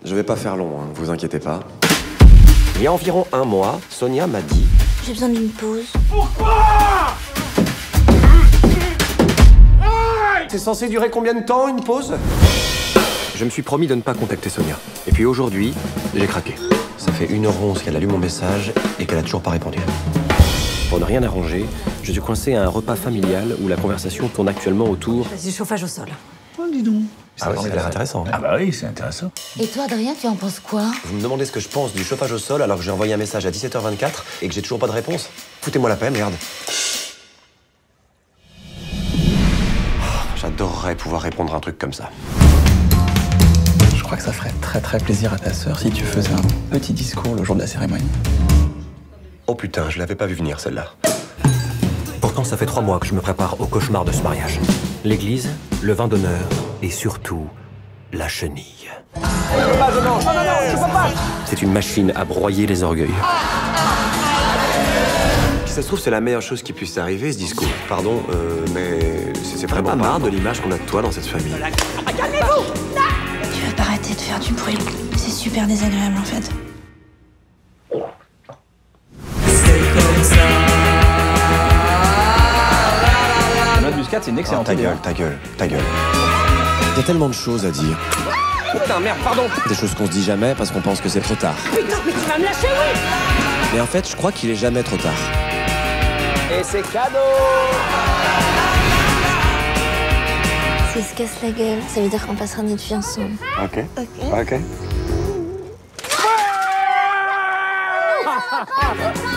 Je vais pas faire long, hein, vous inquiétez pas. Il y a environ un mois, Sonia m'a dit... J'ai besoin d'une pause. Pourquoi? C'est censé durer combien de temps, une pause? Je me suis promis de ne pas contacter Sonia. Et puis aujourd'hui, j'ai craqué. Ça fait 1h11 qu'elle a lu mon message et qu'elle a toujours pas répondu. Pour ne rien arranger, je suis coincé à un repas familial où la conversation tourne actuellement autour... Du chauffage au sol. Oh, dis donc. Ah oui, ça a l'air intéressant. Ah bah oui, c'est intéressant. Et toi, Adrien, tu en penses quoi? Vous me demandez ce que je pense du chauffage au sol alors que j'ai envoyé un message à 17h24 et que j'ai toujours pas de réponse? Foutez-moi la paix, merde. J'adorerais pouvoir répondre à un truc comme ça. Je crois que ça ferait très plaisir à ta sœur si tu faisais un petit discours le jour de la cérémonie. Oh putain, je l'avais pas vu venir celle-là. Pourtant, ça fait 3 mois que je me prépare au cauchemar de ce mariage. L'église, le vin d'honneur et surtout la chenille. C'est une machine à broyer les orgueils. Si ça se trouve, c'est la meilleure chose qui puisse arriver, ce discours. Pardon, mais c'est vraiment pas marre de l'image qu'on a de toi dans cette famille. Calmez-vous! Tu veux pas arrêter de faire du bruit? C'est super désagréable, en fait. Noix de muscade, c'est une excellente idée. Ta gueule. Il y a tellement de choses à dire. Putain, merde, pardon! Des choses qu'on se dit jamais parce qu'on pense que c'est trop tard. Putain, mais tu vas me lâcher, oui! Mais en fait, je crois qu'il est jamais trop tard. Et c'est cadeau! S'il se casse la gueule, ça veut dire qu'on passera notre vie ensemble. Ok.